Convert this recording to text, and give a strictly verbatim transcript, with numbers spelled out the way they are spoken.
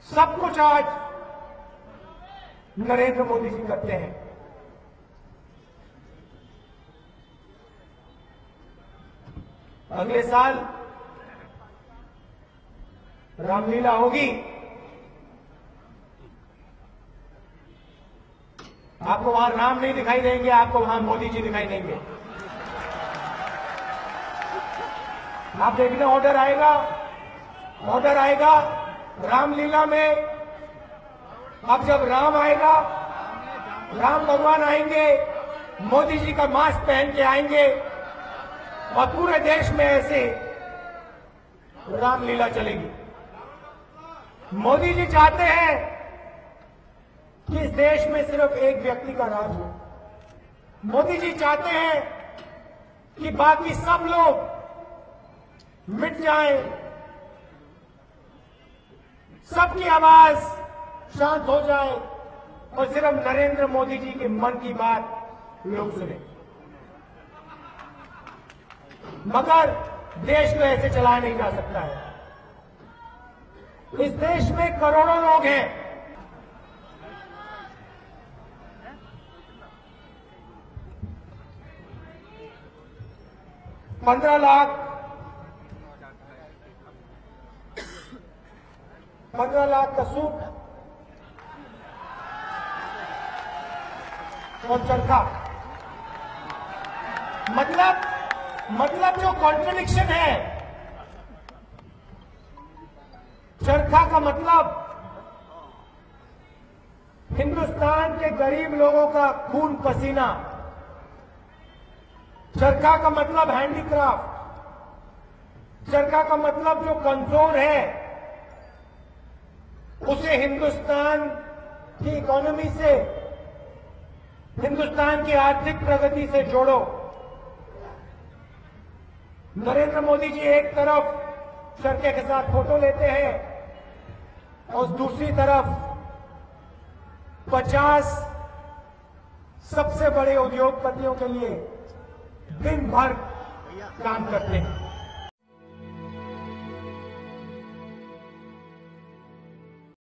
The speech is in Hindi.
सब कुछ आज नरेंद्र मोदी जी करते हैं। अगले साल रामलीला होगी। आपको वहां राम नहीं दिखाई देंगे, आपको वहां मोदी जी दिखाई देंगे। आप देखना, ऑर्डर आएगा, ऑर्डर आएगा रामलीला में। अब जब राम आएगा, राम भगवान आएंगे, मोदी जी का मास्क पहन के आएंगे और पूरे देश में ऐसे रामलीला चलेगी। मोदी जी चाहते हैं कि इस देश में सिर्फ एक व्यक्ति का राज हो। मोदी जी चाहते हैं कि बाकी सब लोग मिट जाएं, सबकी आवाज शांत हो जाए और सिर्फ नरेंद्र मोदी जी के मन की बात लोग सुने। मगर देश को ऐसे चलाया नहीं जा सकता है। इस देश में करोड़ों लोग हैं। पंद्रह लाख पंद्रह लाख का सूट और चरखा, मतलब मतलब जो कॉन्ट्रडिक्शन है। चरखा का मतलब हिंदुस्तान के गरीब लोगों का खून पसीना, चरखा का मतलब हैंडीक्राफ्ट, चरखा का मतलब जो कमजोर है उसे हिंदुस्तान की इकोनॉमी से, हिंदुस्तान की आर्थिक प्रगति से जोड़ो। नरेंद्र मोदी जी एक तरफ चरखे के साथ फोटो लेते हैं और दूसरी तरफ पचास सबसे बड़े उद्योगपतियों के लिए दिन भर काम करते हैं।